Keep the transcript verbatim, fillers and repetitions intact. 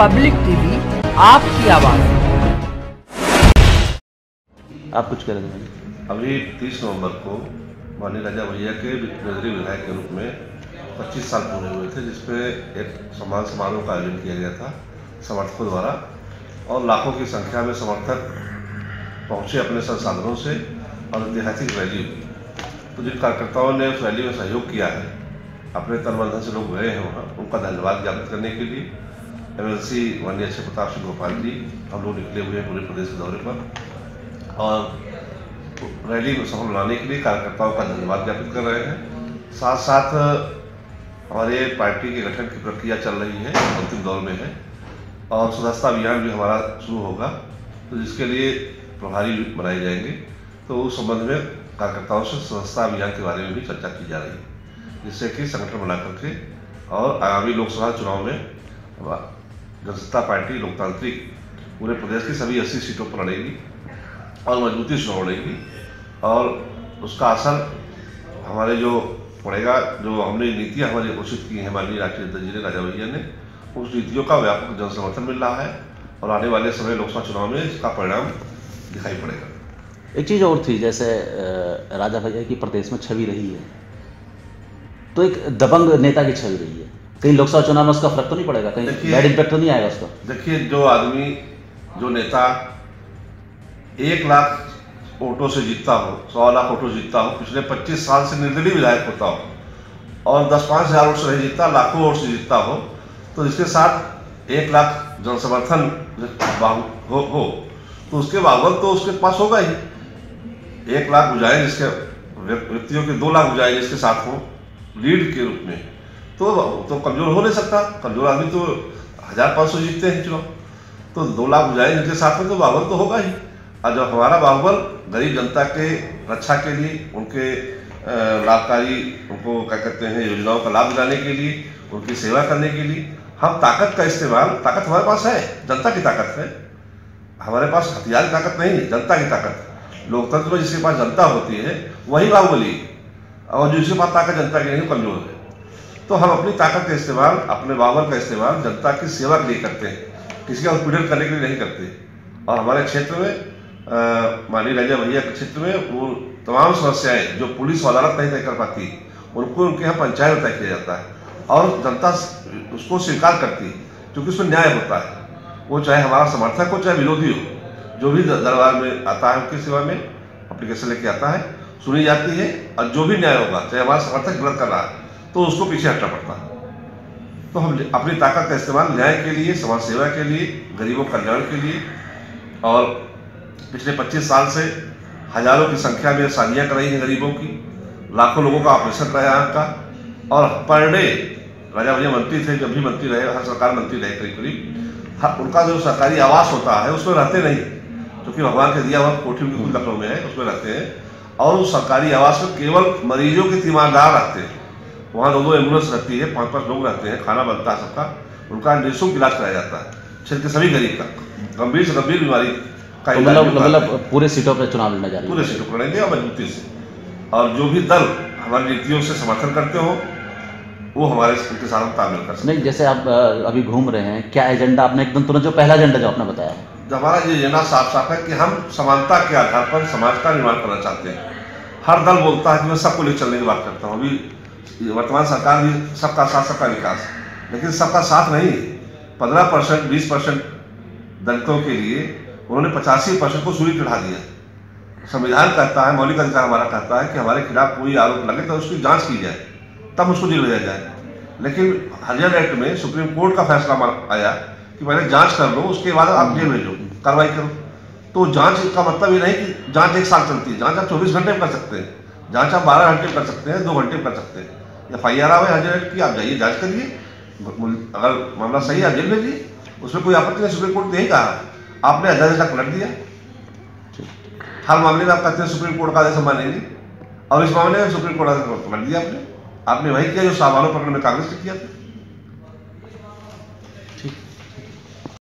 Public TV, आपकी आवाज़। आप कुछ कह रहे थे? अभी तीस नवंबर को माननीय राजा भैया के निर्दलीय विधायक के रूप में पच्चीस साल पूरे हुए थे, जिसपे एक सम्मान समारोह का आयोजन किया गया था समर्थकों द्वारा, और लाखों की संख्या में समर्थक पहुंचे अपने संसाधनों से और ऐतिहासिक रैली हुई। तो जिन कार्यकर्ताओं ने उस रैली में सहयोग किया है, अपने तन मन धन से लोग गए हैं वहाँ, उनका धन्यवाद ज्ञापित करने के लिए एमएलसी माननीय अक्षय प्रताप सिंह गोपाल जी हम लोग निकले हुए हैं पूरे प्रदेश के दौरे पर, और रैली को सफल बनाने के लिए कार्यकर्ताओं का धन्यवाद ज्ञापित कर रहे हैं। साथ साथ हमारे पार्टी के गठन की प्रक्रिया चल रही है, अंतिम दौर में है, और सदस्यता अभियान भी हमारा शुरू होगा, तो जिसके लिए प्रभारी बनाए जाएंगे। तो उस संबंध में कार्यकर्ताओं से सदस्यता अभियान के बारे में भी चर्चा की जा रही है, जिससे कि संगठन बना करके और आगामी लोकसभा चुनाव में जनता पार्टी लोकतांत्रिक पूरे प्रदेश की सभी अस्सी सीटों पर लड़ेगी और मजबूती से चुनाव लड़ेगी, और उसका असर हमारे जो पड़ेगा, जो हमने नीतियाँ हमारी घोषित की हैं माननीय राष्ट्रीय अध्यक्ष जी ने, राजा भैया ने, उस नीतियों का व्यापक जन समर्थन मिल रहा है, और आने वाले समय लोकसभा चुनाव में इसका परिणाम दिखाई पड़ेगा। एक चीज़ और थी, जैसे राजा भैया की प्रदेश में छवि रही है, तो एक दबंग नेता की छवि रही है, कहीं लोकसभा चुनाव में उसका फर्क तो नहीं पड़ेगा, कहीं बैड इम्पैक्ट तो नहीं आएगा उसका? देखिए, जो आदमी, जो नेता एक लाख वोटों से जीतता हो, सौ लाख वोटों जीतता हो, पिछले पच्चीस साल से निर्दलीय विधायक होता हो, और दस पाँच हजार वोट से नहीं जीतता, लाखों वोट से जीतता हो, तो इसके साथ एक लाख जन समर्थन हो, हो तो उसके बावजूद तो उसके पास होगा ही। एक लाख बुझाए जिसके व्यक्तियों के दो लाख बुझाए जिसके साथ हो लीड के रूप में, तो तो कमजोर हो नहीं सकता। कमजोर आदमी तो हजार पाँच सौ जीतते हैं चुनाव, तो दो लाख बुझाए जिनके साथ में तो बाहुबल तो होगा ही। और जब हमारा बाहुबल गरीब जनता के रक्षा के लिए, उनके लाभकारी, उनको क्या कहते हैं, योजनाओं का लाभ दिलाने के लिए, उनकी सेवा करने के लिए हम ताकत का इस्तेमाल, ताकत हमारे पास है, जनता की ताकत है, हमारे पास हथियार की ताकत नहीं, जनता की ताकत। लोकतंत्र में जिसके पास जनता होती है वही बाहुबली, और जिसके पास ताकत जनता की नहीं, कमजोर है। तो हम अपनी ताकत का इस्तेमाल, अपने बाहुबल का इस्तेमाल जनता की सेवा के लिए करते हैं, किसी का उत्पीड़न करने के लिए नहीं करते। और हमारे क्षेत्र में माननीय राजा भैया के क्षेत्र में वो तमाम समस्याएं जो पुलिस और अदालत नहीं तय कर पाती, उनको उनके यहाँ पंचायत में तय किया जाता है, और जनता उसको स्वीकार करती है, क्योंकि उसमें न्याय होता है। वो चाहे हमारा समर्थक हो, चाहे विरोधी हो, जो भी दरबार में आता है उनकी सेवा में अप्लीकेशन लेके आता है, सुनी जाती है, और जो भी न्याय होगा, चाहे हमारा समर्थक गलत कर रहा है तो उसको पीछे हटना पड़ता है। तो हम अपनी ताकत का इस्तेमाल न्याय के लिए, समाज सेवा के लिए, गरीबों कल्याण के लिए, और पिछले पच्चीस साल से हजारों की संख्या में शादियाँ कराई हैं गरीबों की, लाखों लोगों का ऑपरेशन कराया आपका, और पर डे राजा भैया मंत्री थे, जब भी मंत्री रहे, हर सरकार मंत्री रहे करीब करीब, उनका जो सरकारी आवास होता है उसमें रहते नहीं, क्योंकि भगवान के दिया हुआ कोठी उनकी लखनऊ में है, उसमें रहते हैं, और उस सरकारी आवास में केवल मरीजों के तीमारदार रहते हैं। वहाँ दो दो एम्बुलेंस रहती है, पाँच पाँच लोग रहते हैं, खाना बनता है सबका, उनका निःशुल्क इलाज कराया जाता है, क्षेत्र के सभी गरीब का, गंभीर से गंभीर बीमारी का इलाज। मतलब पूरे सीटों पर चुनाव लड़ने जा रहे हैं? पूरे सीटों पर लड़ेंगे, और मजबूती से, और जो भी दल हमारी नीतियों से समर्थन करते हो वो हमारे उनके साथ तालमेल कर सकते। नहीं, जैसे आप अभी घूम रहे हैं, क्या एजेंडा आपने एकदम तुरंत, जो पहला एजेंडा जो आपने बताया है? हमारा ये एजेंडा साफ साफ है कि हम समानता के आधार पर समाज का निर्माण करना चाहते हैं। हर दल बोलता है कि मैं सबको लेकर चलने की बात करता हूँ, अभी वर्तमान सरकार भी सबका साथ सबका विकास, लेकिन सबका साथ नहीं। पंद्रह परसेंट बीस परसेंट दलितों के लिए उन्होंने पचासी परसेंट को सूली चढ़ा दिया। संविधान कहता है, मौलिक अधिकार हमारा कहता है कि हमारे खिलाफ कोई आरोप लगे तो उसकी जांच की जाए, तब उसको जेल भेजा जाए। लेकिन हरियाणा एक्ट में सुप्रीम कोर्ट का फैसला आया कि पहले जांच कर लो, उसके बाद आप जेल भेजो, कार्रवाई करो। तो जांच का मतलब ये नहीं कि जांच एक साल चलती है, जांच आप चौबीस घंटे में कर सकते हैं, जांच आप बारह घंटे में कर सकते हैं, दो घंटे में कर सकते हैं। एफ आई आर आवे हरियाणा एक्ट की, आप जाइए जाँच करिए, अगर मामला सही है आप जेल भेजिए, उसमें कोई आपत्ति नहीं। सुप्रीम कोर्ट ने यही कहा, आपने आदेश का पलट दिया। हर मामले में आप कहते हैं सुप्रीम कोर्ट का आदेश हम मानेंगे, और इस मामले में सुप्रीम कोर्ट आदेश पलट दिया आपने। आपने वही किया जो सामान्य प्रकरण में कांग्रेस ने किया था।